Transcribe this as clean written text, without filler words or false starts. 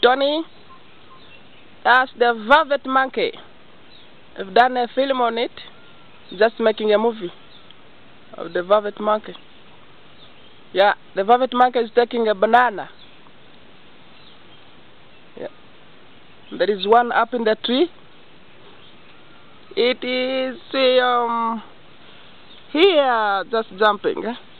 Tony. That's the Vervet monkey. I've done a film on it. Just making a movie of the Vervet monkey. Yeah, the Vervet monkey is taking a banana. Yeah. There is one up in the tree. It is here, just jumping.